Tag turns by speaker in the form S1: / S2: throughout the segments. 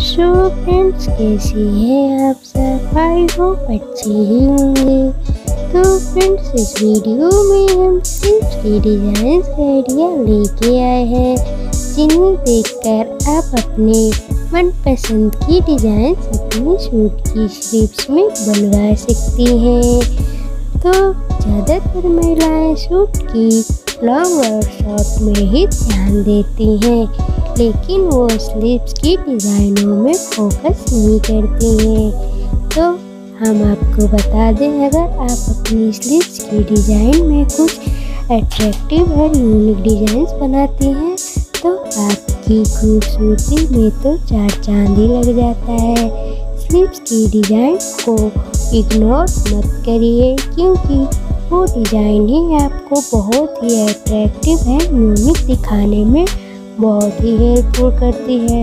S1: So friends, कैसे हैं आप सब? आई होप अच्छे ही होंगे। तो फ्रेंड्स, इस वीडियो में हम स्लीव्स की डिजाइन का आइडिया लेके आए हैं, जिन्हें देखकर आप अपने मनपसंद की डिजाइन अपने सूट की स्लीव्स में बनवा सकती हैं। तो ज़्यादातर महिलाएं सूट की लॉन्ग और शॉर्ट में ही ध्यान देती हैं, लेकिन वो स्लीव्स की डिज़ाइनों में फोकस नहीं करती हैं। तो हम आपको बता दें, अगर आप अपनी स्लीव्स की डिज़ाइन में कुछ अट्रैक्टिव और यूनिक डिज़ाइंस बनाती हैं तो आपकी खूबसूरती में तो चार चांद ही लग जाता है। स्लीव्स की डिज़ाइन को इग्नोर मत करिए, क्योंकि वो डिज़ाइन ही आपको बहुत ही अट्रैक्टिव है यूनिक दिखाने में बहुत ही हेल्पफुल करती है।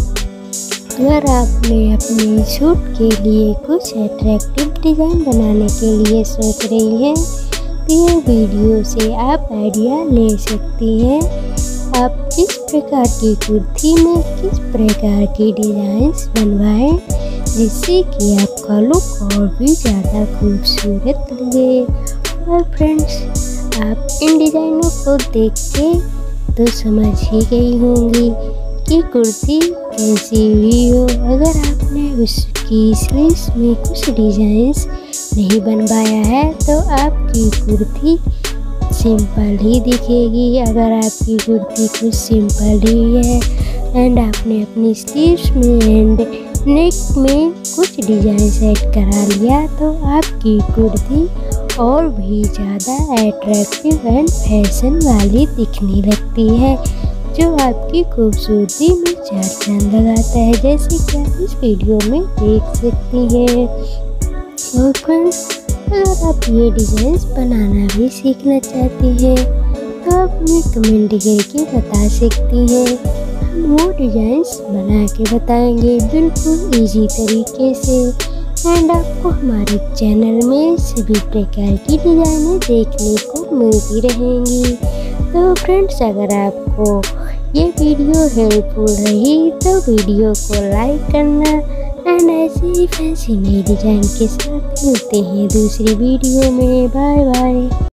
S1: अगर आपने अपने सूट के लिए कुछ अट्रैक्टिव डिज़ाइन बनाने के लिए सोच रही हैं तो ये वीडियो से आप आइडिया ले सकती हैं। आप किस प्रकार की कुर्ती में किस प्रकार की डिज़ाइंस बनवाएं जिससे कि आपका लुक और भी ज़्यादा खूबसूरत लगे। और फ्रेंड्स, आप इन डिज़ाइनों को देख के तो समझ ही गई होंगी कि कुर्ती कैसी हुई हो। अगर आपने उसकी स्लीव्स में कुछ डिज़ाइंस नहीं बनवाया है तो आपकी कुर्ती सिंपल ही दिखेगी। अगर आपकी कुर्ती कुछ सिंपल ही है एंड आपने अपनी स्लीव्स में एंड नेक में कुछ डिज़ाइन सेट करा लिया तो आपकी कुर्ती और भी ज़्यादा अट्रैक्टिव एंड फैशन वाली दिखने लगती है, जो आपकी खूबसूरती में चार चांद लगाता है, जैसे कि आप इस वीडियो में देख सकती हैं। और फ्रेंड्स, अगर आप ये डिज़ाइंस बनाना भी सीखना चाहती हैं तो आप हमें कमेंट करके बता सकती हैं। हम वो डिज़ाइंस बना के बताएंगे बिल्कुल इजी तरीके से, एंड आपको हमारे चैनल में सभी प्रकार की डिज़ाइनें देखने को मिलती रहेंगी। तो फ्रेंड्स, अगर आपको ये वीडियो हेल्पफुल रही तो वीडियो को लाइक करना एंड ऐसे ही फैंसी नई डिज़ाइन के साथ मिलते हैं दूसरी वीडियो में। Bye bye.